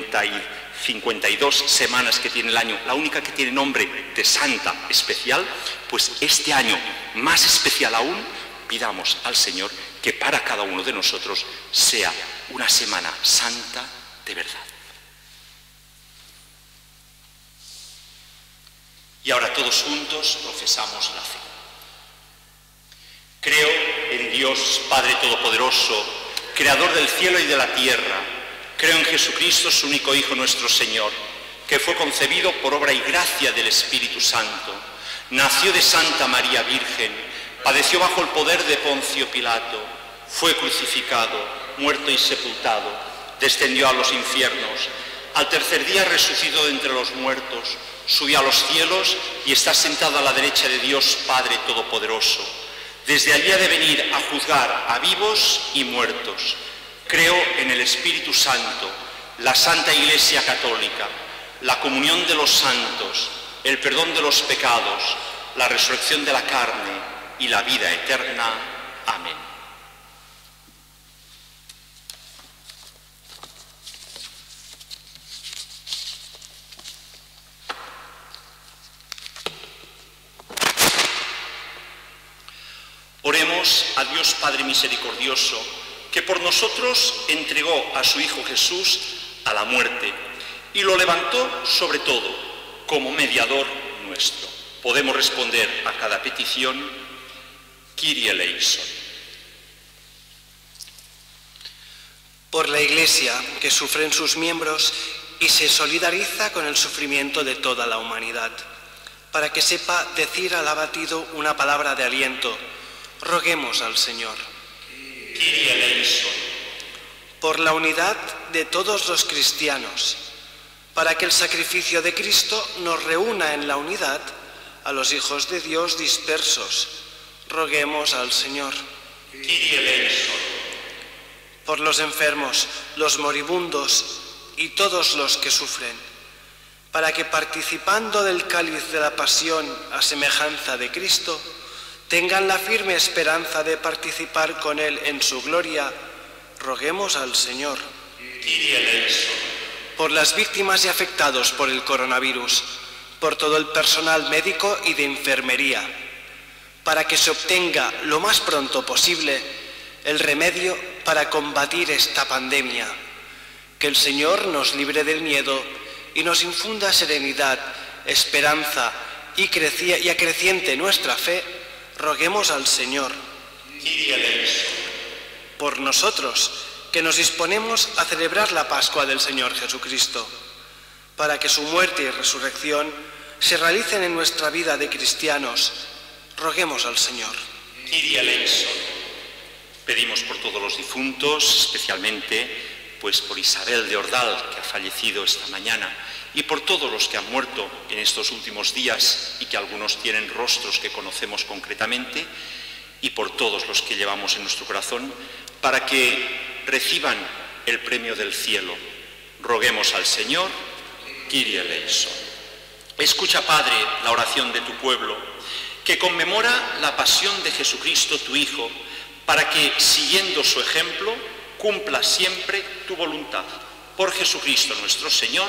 52 semanas que tiene el año, la única que tiene nombre de santa especial, pues este año más especial aún, pidamos al Señor que para cada uno de nosotros sea una Semana Santa de verdad. Y ahora todos juntos profesamos la fe. Creo en Dios Padre Todopoderoso, Creador del cielo y de la tierra. Creo en Jesucristo, su único Hijo, nuestro Señor, que fue concebido por obra y gracia del Espíritu Santo. Nació de Santa María Virgen, padeció bajo el poder de Poncio Pilato, fue crucificado, muerto y sepultado, descendió a los infiernos. Al tercer día resucitó de entre los muertos, subió a los cielos y está sentado a la derecha de Dios Padre Todopoderoso. Desde allí ha de venir a juzgar a vivos y muertos. Creo en el Espíritu Santo, la Santa Iglesia Católica, la comunión de los santos, el perdón de los pecados, la resurrección de la carne y la vida eterna. Amén. Oremos a Dios Padre misericordioso, que por nosotros entregó a su Hijo Jesús a la muerte y lo levantó sobre todo como mediador nuestro. Podemos responder a cada petición, Kyrie eleison. Por la Iglesia, que sufren sus miembros y se solidariza con el sufrimiento de toda la humanidad, para que sepa decir al abatido una palabra de aliento, roguemos al Señor. Kyrie eleison. Por la unidad de todos los cristianos, para que el sacrificio de Cristo nos reúna en la unidad a los hijos de Dios dispersos, roguemos al Señor. Kyrie eleison. Por los enfermos, los moribundos y todos los que sufren, para que participando del cáliz de la pasión a semejanza de Cristo, tengan la firme esperanza de participar con Él en su gloria, roguemos al Señor. Kyrie eleison. Por las víctimas y afectados por el coronavirus, por todo el personal médico y de enfermería, para que se obtenga lo más pronto posible el remedio para combatir esta pandemia. Que el Señor nos libre del miedo y nos infunda serenidad, esperanza y acreciente nuestra fe, roguemos al Señor. Kyrie eleison. Por nosotros, que nos disponemos a celebrar la Pascua del Señor Jesucristo, para que su muerte y resurrección se realicen en nuestra vida de cristianos, roguemos al Señor. Kyrie eleison. Pedimos por todos los difuntos, especialmente pues por Isabel de Ordal, que ha fallecido esta mañana, y por todos los que han muerto en estos últimos días y que algunos tienen rostros que conocemos concretamente, y por todos los que llevamos en nuestro corazón, para que reciban el premio del cielo. Roguemos al Señor. Kyrie eleison. Escucha, Padre, la oración de tu pueblo, que conmemora la pasión de Jesucristo, tu Hijo, para que, siguiendo su ejemplo, cumpla siempre tu voluntad. Por Jesucristo nuestro Señor.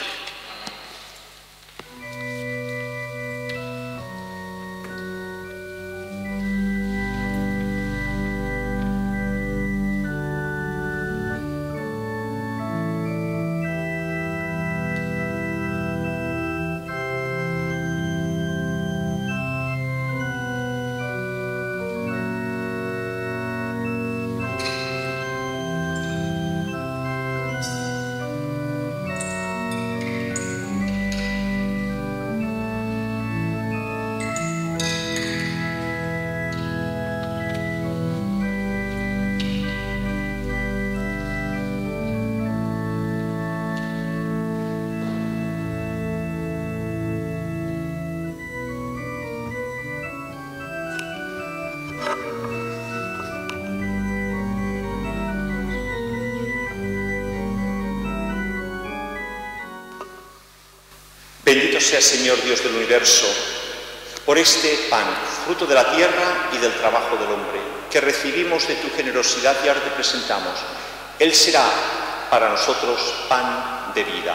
Bendito sea, Señor Dios del universo, por este pan, fruto de la tierra y del trabajo del hombre, que recibimos de tu generosidad y ahora te presentamos. Él será para nosotros pan de vida.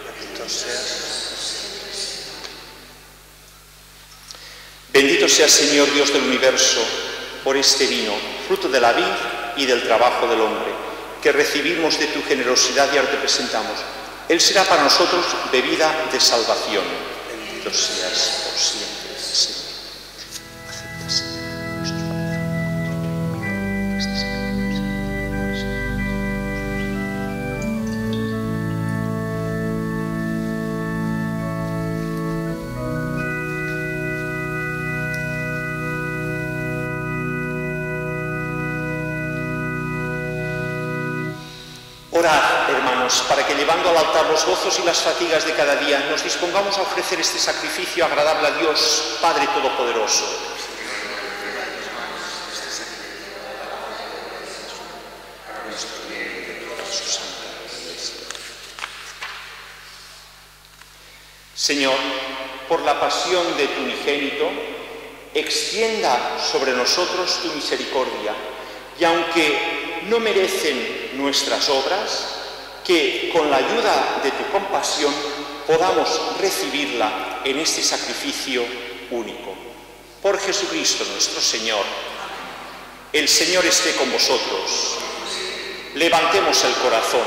Bendito sea, Señor Dios del universo, por este vino, fruto de la vid y del trabajo del hombre, que recibimos de tu generosidad y ahora te presentamos. Él será para nosotros bebida de salvación. Bendito seas por siempre, Señor. Acepta, Señor, nuestros Orad, hermanos, para que llevando al altar los gozos y las fatigas de cada día, nos dispongamos a ofrecer este sacrificio agradable a Dios, Padre Todopoderoso. Señor, por la pasión de tu unigénito, extienda sobre nosotros tu misericordia, y aunque no merecen nuestras obras, que con la ayuda de tu compasión podamos recibirla en este sacrificio único. Por Jesucristo nuestro Señor. El Señor esté con vosotros. Levantemos el corazón.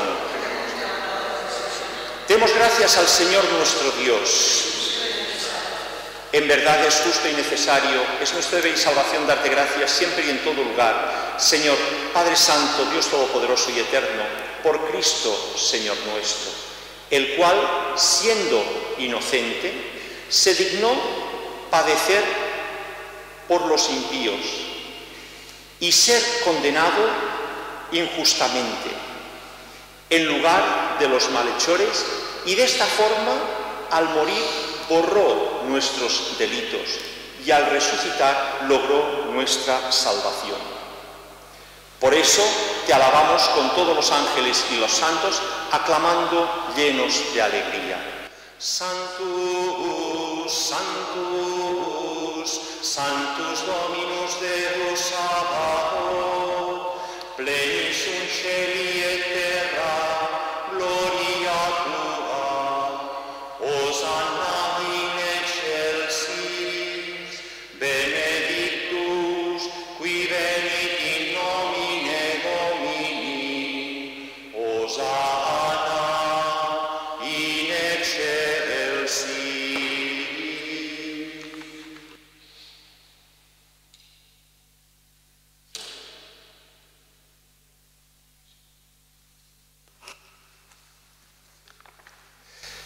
Demos gracias al Señor nuestro Dios. En verdad es justo y necesario, es nuestro deber y salvación darte gracias siempre y en todo lugar. Señor, Padre Santo, Dios Todopoderoso y Eterno, por Cristo, Señor nuestro, el cual, siendo inocente, se dignó padecer por los impíos y ser condenado injustamente en lugar de los malhechores, y de esta forma, al morir, borró nuestros delitos y al resucitar logró nuestra salvación. Por eso te alabamos con todos los ángeles y los santos, aclamando llenos de alegría. Sanctus, Sanctus, Sanctus Dominus Deus Sabaoth, plenius in caeli et terra, gloria tua, Hosanna in excelsis, benedictus qui venit in nomine Domini, Hosanna in excelsis.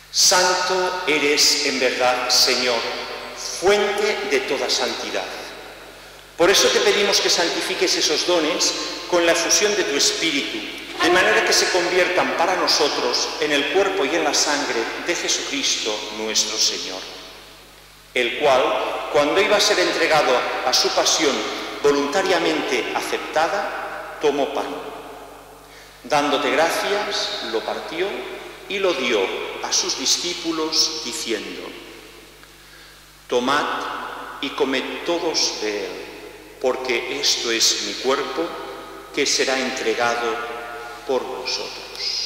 Santo eres en verdad, Señor, fuente de toda santidad. Por eso te pedimos que santifiques esos dones con la efusión de tu Espíritu, de manera que se conviertan para nosotros en el cuerpo y en la sangre de Jesucristo nuestro Señor, el cual, cuando iba a ser entregado a su pasión voluntariamente aceptada, tomó pan. Dándote gracias, lo partió y lo dio a sus discípulos, diciendo: tomad y comed todos de él, porque esto es mi cuerpo, que será entregado por vosotros.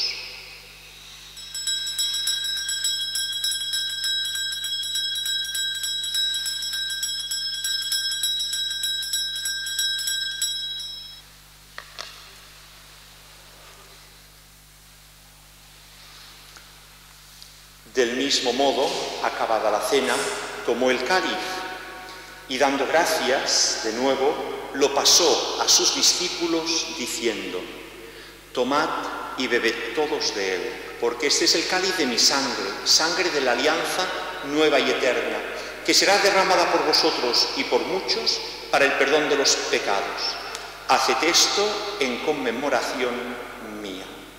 Del mismo modo, acabada la cena, tomó el cáliz y, dando gracias de nuevo, lo pasó a sus discípulos diciendo: tomad y bebed todos de él, porque este es el cáliz de mi sangre, sangre de la alianza nueva y eterna, que será derramada por vosotros y por muchos para el perdón de los pecados. Haced esto en conmemoración mía.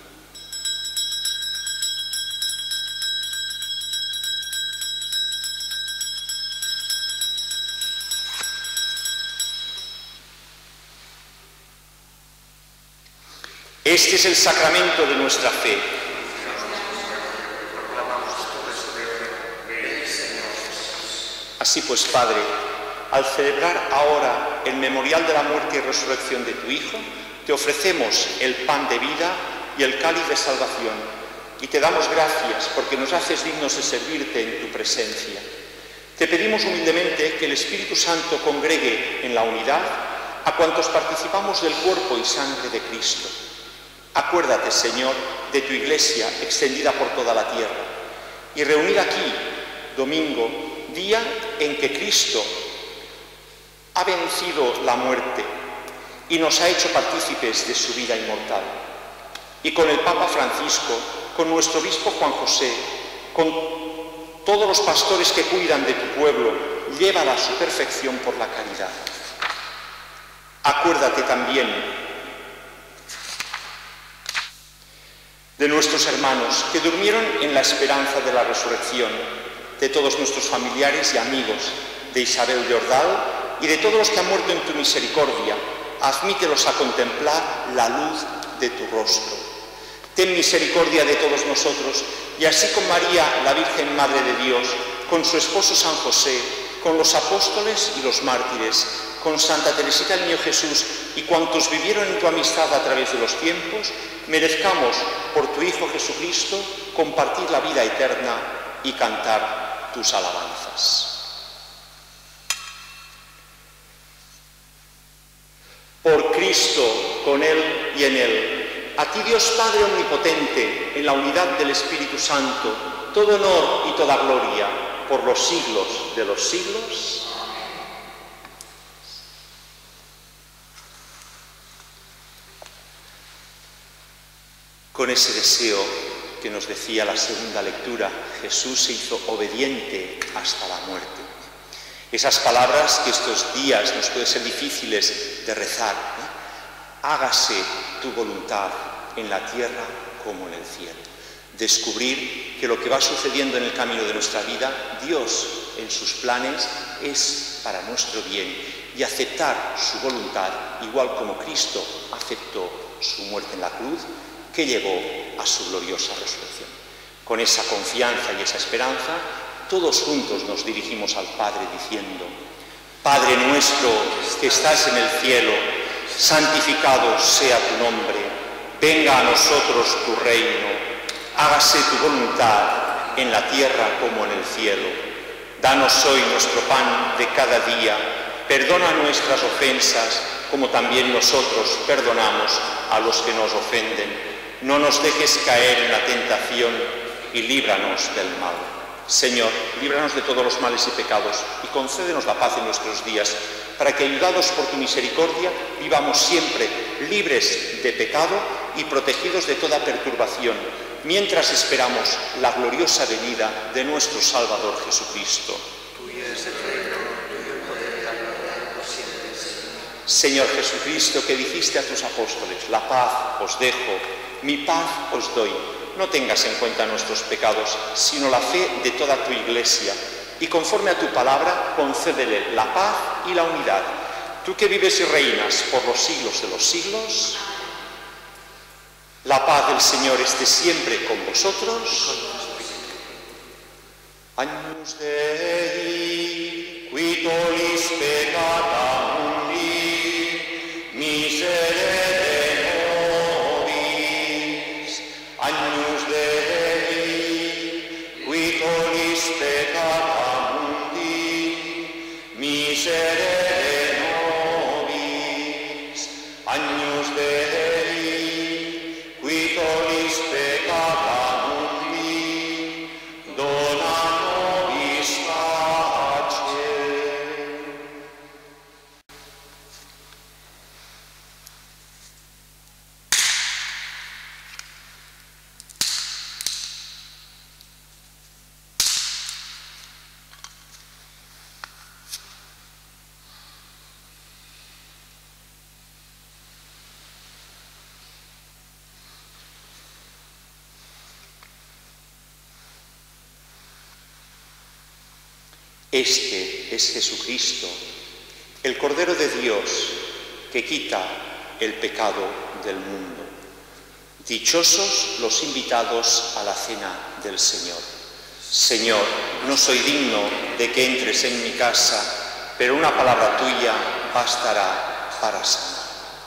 Este es el sacramento de nuestra fe. Así pues, Padre, al celebrar ahora el memorial de la muerte y resurrección de tu Hijo, te ofrecemos el pan de vida y el cáliz de salvación, y te damos gracias porque nos haces dignos de servirte en tu presencia. Te pedimos humildemente que el Espíritu Santo congregue en la unidad a cuantos participamos del cuerpo y sangre de Cristo. Acuérdate, Señor, de tu Iglesia extendida por toda la tierra y reunida aquí, domingo, día en que Cristo ha vencido la muerte y nos ha hecho partícipes de su vida inmortal. Y con el Papa Francisco, con nuestro obispo Juan José, con todos los pastores que cuidan de tu pueblo, llévala a su perfección por la caridad. Acuérdate también de nuestros hermanos que durmieron en la esperanza de la resurrección, de todos nuestros familiares y amigos, de Isabel de Ordal y de todos los que han muerto en tu misericordia. Admítelos a contemplar la luz de tu rostro. Ten misericordia de todos nosotros, y así con María, la Virgen Madre de Dios, con su esposo San José, con los apóstoles y los mártires, con Santa Teresita del Niño Jesús y cuantos vivieron en tu amistad a través de los tiempos, merezcamos, por tu Hijo Jesucristo, compartir la vida eterna y cantar tus alabanzas. Por Cristo, con Él y en Él, a ti Dios Padre Omnipotente, en la unidad del Espíritu Santo, todo honor y toda gloria, por los siglos de los siglos. Con ese deseo que nos decía la segunda lectura, Jesús se hizo obediente hasta la muerte. Esas palabras que estos días nos pueden ser difíciles de rezar, hágase tu voluntad en la tierra como en el cielo. Descubrir que lo que va sucediendo en el camino de nuestra vida, Dios en sus planes es para nuestro bien, y aceptar su voluntad, igual como Cristo aceptó su muerte en la cruz, que llevó a su gloriosa resurrección. Con esa confianza y esa esperanza, todos juntos nos dirigimos al Padre diciendo: Padre nuestro que estás en el cielo, santificado sea tu nombre, venga a nosotros tu reino, hágase tu voluntad en la tierra como en el cielo. Danos hoy nuestro pan de cada día, perdona nuestras ofensas como también nosotros perdonamos a los que nos ofenden. No nos dejes caer en la tentación y líbranos del mal. Señor, líbranos de todos los males y pecados y concédenos la paz en nuestros días, para que, ayudados por tu misericordia, vivamos siempre libres de pecado y protegidos de toda perturbación, mientras esperamos la gloriosa venida de nuestro Salvador Jesucristo. Señor Jesucristo, que dijiste a tus apóstoles, la paz os dejo, mi paz os doy. No tengas en cuenta nuestros pecados, sino la fe de toda tu Iglesia, y conforme a tu palabra, concédele la paz y la unidad. Tú que vives y reinas por los siglos de los siglos, la paz del Señor esté siempre con vosotros. Agnus Dei, qui tollis peccata mundi, miserere nobis. Agnus Dei, qui tollis peccata mundi, miserere nobis. Agnus Dei, qui tollis peccata mundi, dona nobis pace. Este es Jesucristo, el Cordero de Dios, que quita el pecado del mundo. Dichosos los invitados a la cena del Señor. Señor, no soy digno de que entres en mi casa, pero una palabra tuya bastará para sanar.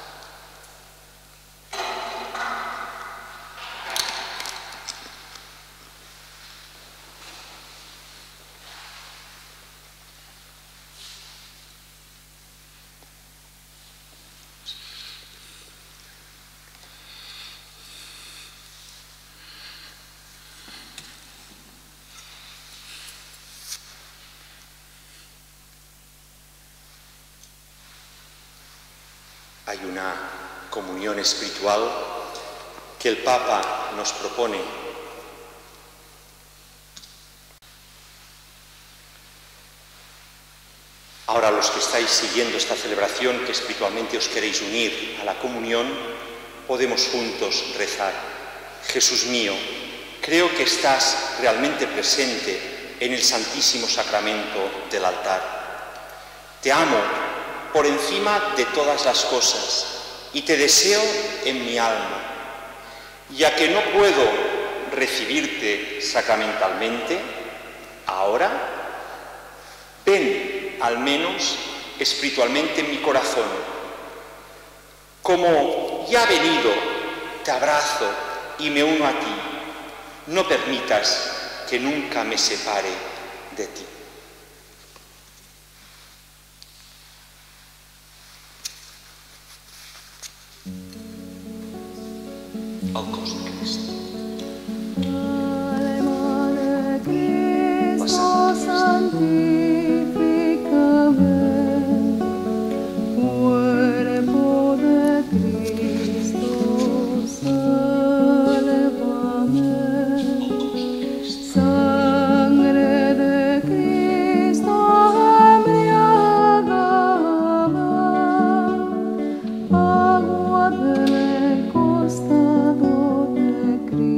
Hay una comunión espiritual que el Papa nos propone. Ahora, los que estáis siguiendo esta celebración, que espiritualmente os queréis unir a la comunión, podemos juntos rezar. Jesús mío, creo que estás realmente presente en el Santísimo Sacramento del altar. Te amo por encima de todas las cosas y te deseo en mi alma. Ya que no puedo recibirte sacramentalmente ahora, ven al menos espiritualmente en mi corazón. Como ya ha venido, te abrazo y me uno a ti. No permitas que nunca me separe de ti. Al cos de Cristo. Agua del costado de Cristo.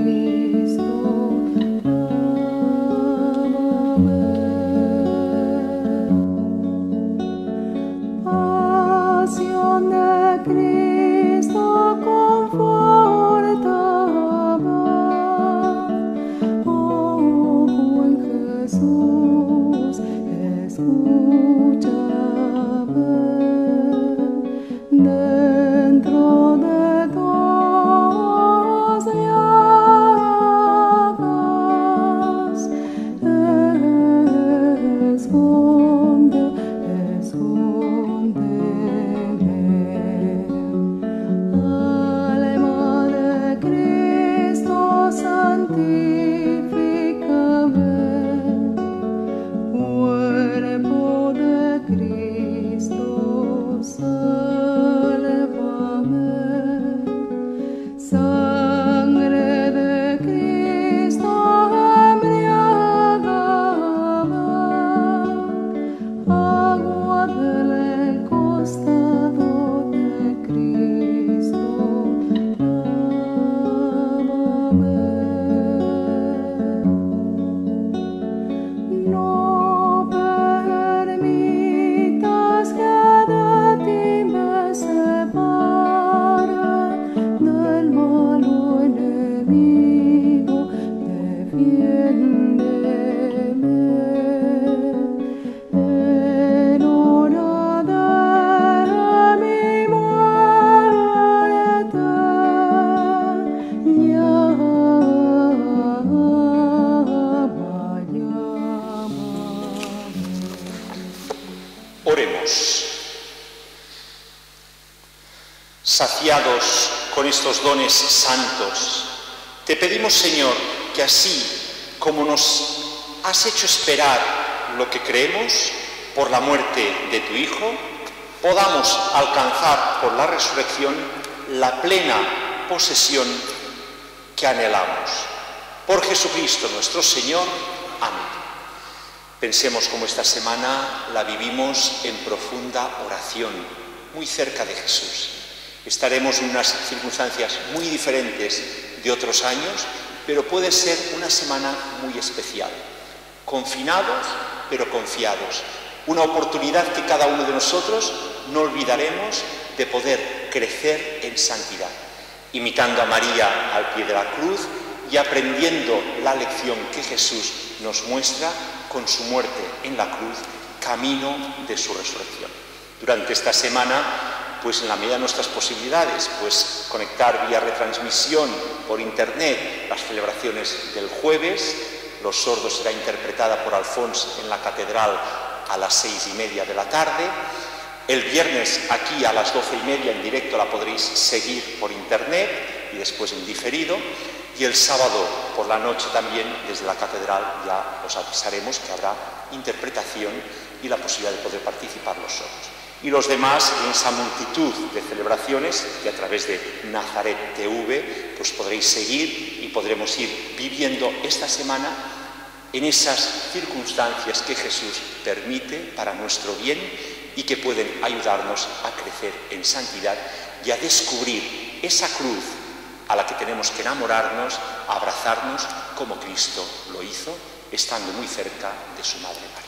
agraciados con estos dones santos. Te pedimos, Señor, que así como nos has hecho esperar lo que creemos por la muerte de tu Hijo, podamos alcanzar por la resurrección la plena posesión que anhelamos. Por Jesucristo nuestro Señor. Amén. Pensemos cómo esta semana la vivimos en profunda oración, muy cerca de Jesús. Estaremos en unas circunstancias muy diferentes de otros años, pero puede ser una semana muy especial. Confinados, pero confiados. Una oportunidad que cada uno de nosotros no olvidaremos de poder crecer en santidad, imitando a María al pie de la cruz y aprendiendo la lección que Jesús nos muestra con su muerte en la cruz, camino de su resurrección. Durante esta semana, pues en la medida de nuestras posibilidades, pues conectar vía retransmisión por internet las celebraciones del jueves. Los sordos será interpretada por Alfons en la catedral a las 6:30 de la tarde. El viernes aquí a las 12:30 en directo la podréis seguir por internet y después en diferido. Y el sábado por la noche también desde la catedral ya os avisaremos que habrá interpretación y la posibilidad de poder participar los sordos. Y los demás en esa multitud de celebraciones que a través de Nazaret TV pues podréis seguir y podremos ir viviendo esta semana en esas circunstancias que Jesús permite para nuestro bien y que pueden ayudarnos a crecer en santidad y a descubrir esa cruz a la que tenemos que enamorarnos, abrazarnos como Cristo lo hizo, estando muy cerca de su Madre María.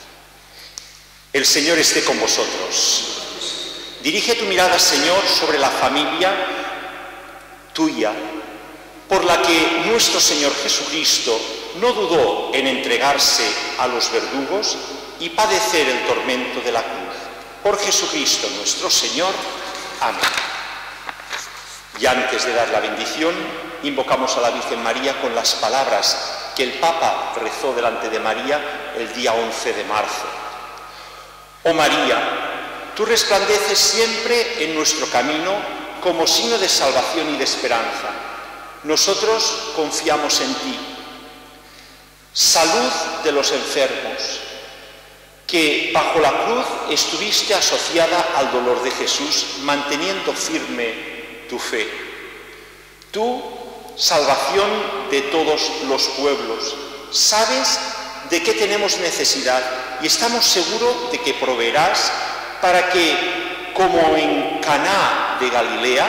El Señor esté con vosotros. Dirige tu mirada, Señor, sobre la familia tuya, por la que nuestro Señor Jesucristo no dudó en entregarse a los verdugos y padecer el tormento de la cruz. Por Jesucristo nuestro Señor. Amén. Y antes de dar la bendición, invocamos a la Virgen María con las palabras que el Papa rezó delante de María el día 11 de marzo. Oh María, tú resplandeces siempre en nuestro camino como signo de salvación y de esperanza. Nosotros confiamos en ti. Salud de los enfermos, que bajo la cruz estuviste asociada al dolor de Jesús, manteniendo firme tu fe. Tú, salvación de todos los pueblos, sabes de qué tenemos necesidad y estamos seguros de que proveerás para que, como en Caná de Galilea,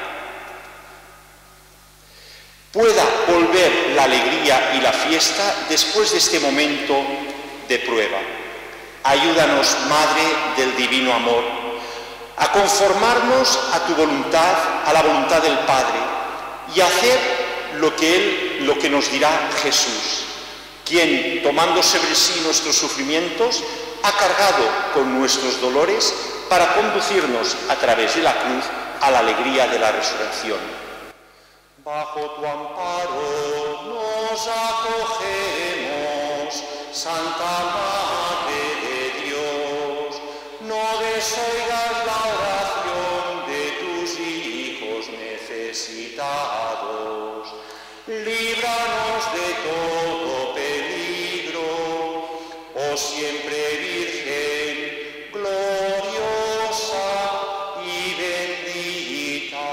pueda volver la alegría y la fiesta después de este momento de prueba. Ayúdanos, Madre del Divino Amor, a conformarnos a tu voluntad, a la voluntad del Padre, y a hacer lo que nos dirá Jesús, quien, tomando sobre sí nuestros sufrimientos, ha cargado con nuestros dolores para conducirnos a través de la cruz a la alegría de la resurrección. Bajo tu amparo nos acogemos, Santa Madre de Dios, no desoigas la oración de tus hijos necesitados, líbranos de todo peligro, oh siempre Virgen, gloriosa y bendita.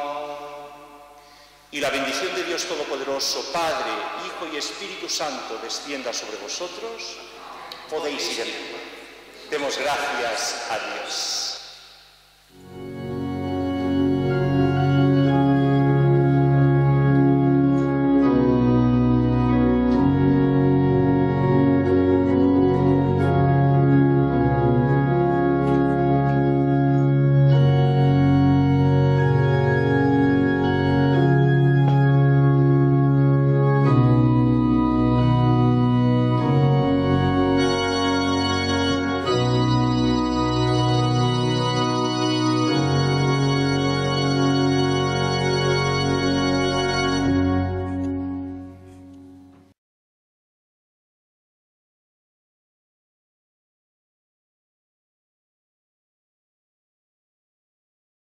Y la bendición de Dios Todopoderoso, Padre, Hijo y Espíritu Santo, descienda sobre vosotros. Podéis ir. Demos gracias a Dios.